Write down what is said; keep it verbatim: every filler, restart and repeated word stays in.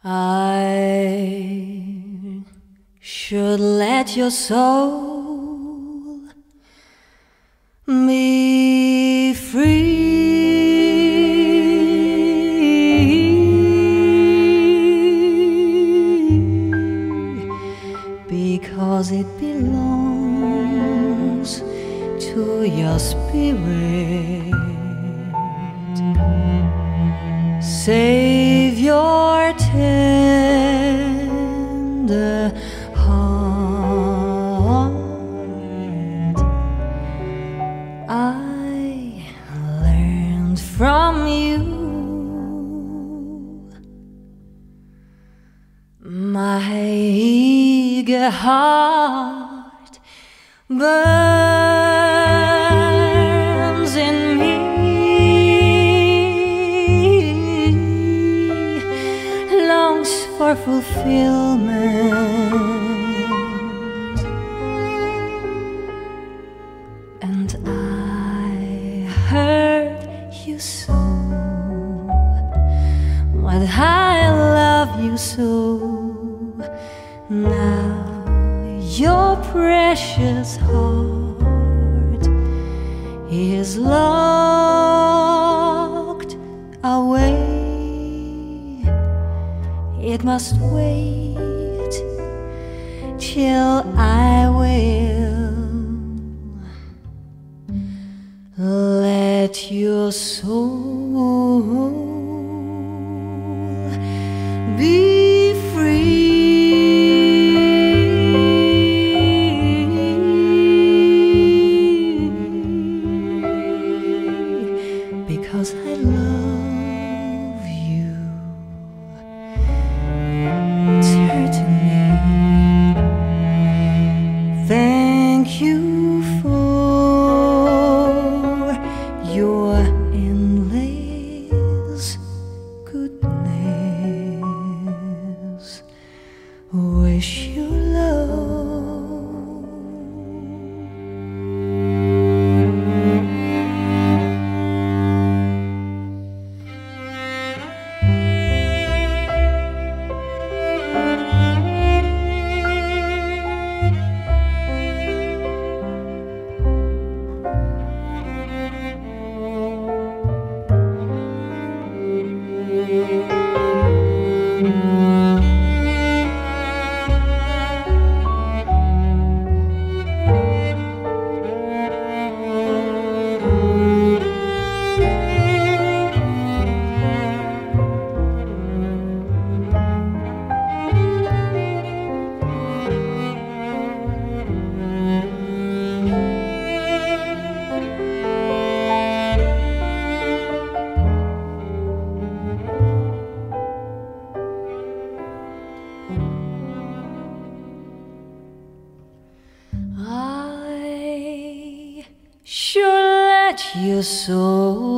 I should let your soul be free, because it belongs to your spirit. Save your tender heart. I learned from you. My eager heart burns in me, longs for fulfillment, and I heard you so, but I love you so. Now your precious heart is locked away. It must wait till I will let your soul be free. Because I love you. It's hurting me. Thank you for your endless goodness. Wish you love. I should let your soul